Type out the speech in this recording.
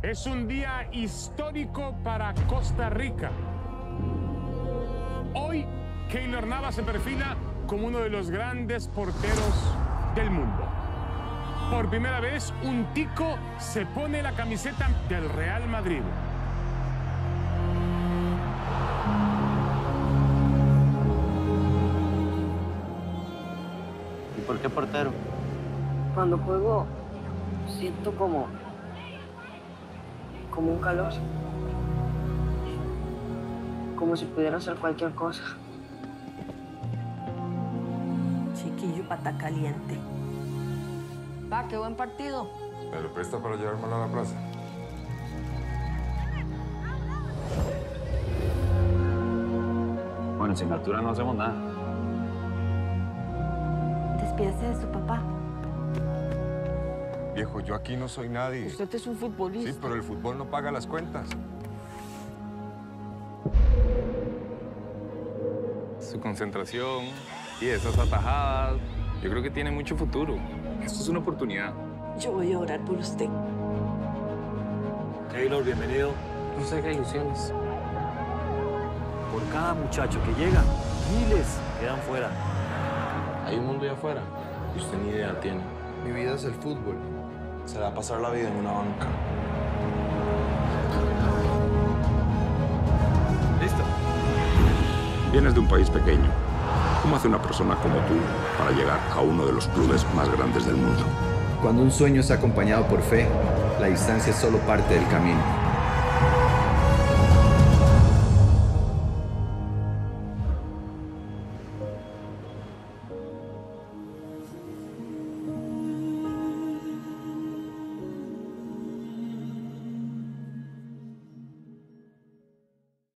Es un día histórico para Costa Rica. Hoy, Keylor Navas se perfila como uno de los grandes porteros del mundo. Por primera vez, un tico se pone la camiseta del Real Madrid. ¿Y por qué portero? Cuando juego, siento como un calor. Como si pudiera hacer cualquier cosa. Chiquillo, pata caliente. Va, qué buen partido. ¿Me lo presta para llevármelo a la plaza? Bueno, sin altura no hacemos nada. Despídase de su papá. Viejo, yo aquí no soy nadie. Usted es un futbolista. Sí, pero el fútbol no paga las cuentas. Su concentración y esas atajadas, yo creo que tiene mucho futuro. Esto es una oportunidad. Yo voy a orar por usted. Keylor, bienvenido. No sé qué ilusiones. Por cada muchacho que llega, miles quedan fuera. Hay un mundo allá afuera que usted ni idea tiene. Mi vida es el fútbol. Se va a pasar la vida en una banca. ¿Listo? Vienes de un país pequeño. ¿Cómo hace una persona como tú para llegar a uno de los clubes más grandes del mundo? Cuando un sueño es acompañado por fe, la distancia es solo parte del camino.